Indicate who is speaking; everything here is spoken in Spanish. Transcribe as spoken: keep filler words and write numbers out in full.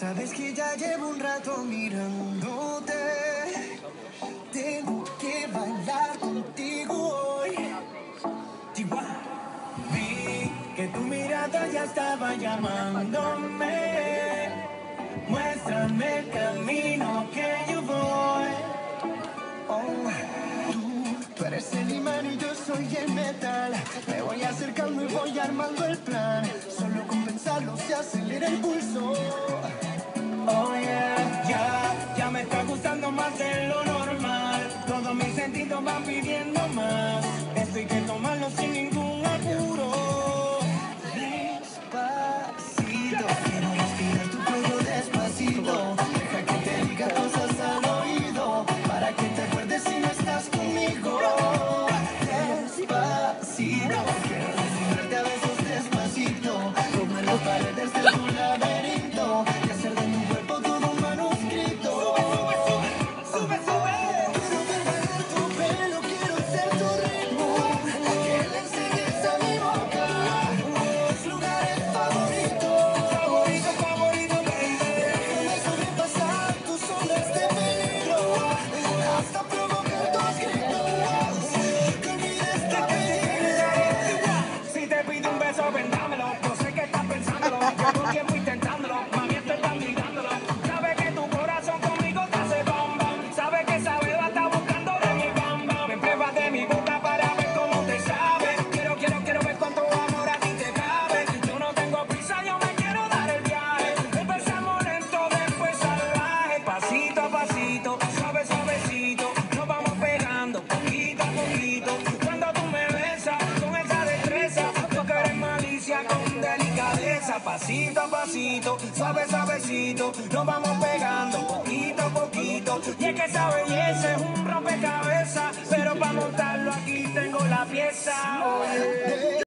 Speaker 1: Sabes que ya llevo un rato mirándote. Tengo que bailar contigo hoy. Chihuahua. Vi que tu mirada ya estaba llamándome. Muéstrame el camino que yo voy. Oh, tú, tú eres el imán y yo soy el metal. Me voy acercando y voy armando el plan. Solo con pensarlo se acelera el pulso. Oh yeah, ya, ya me está gustando más de lo normal. Todos mis sentidos van pidiendo más. Esto hay que tomarlo sin ningún apuro. Despacito, quiero respirar tu cuello despacito. Deja que te diga cosas al oído, para que te acuerdes si no estás conmigo. Despacito, quiero desnudarte a besos despacito, como en las paredes de tu laberinto, y hacer de mi cuerpo todo un manuscrito. Sube, sube, sube. Quiero ver bailar tu pelo, quiero ser tu ritmo, que le enseñes a mi boca los lugares favoritos. Favorito, favorito, baby. Déjame sobrepasar tus ondas de peligro, hasta provocar tus gritos, que olvides que peligro. Si te pido un beso, vendámelo. Yo sé que estás pensándolo, llevo tiempo intentándolo, mami, estoy mirándolo. Sabe que tu corazón conmigo te hace bam bam. Sabe que esa beba está buscando de mi bam bam. Me pruebas de mi boca para ver cómo te sabe. Quiero, quiero, quiero ver cuánto amor a ti te cabe. Yo no tengo prisa, yo me quiero dar el viaje. Empezamos lento, después salvaje. Pasito a pasito, suave, suavecito, nos vamos pegando poquito a poquito. Cuando tú me besas con esa destreza, yo que eres malicia con delicadeza. Pasito a pasito, suave, suavecito, nos vamos pegando poquito a poquito. Y es que esa belleza es un rompecabezas, pero para montarlo aquí tengo la pieza. Oye.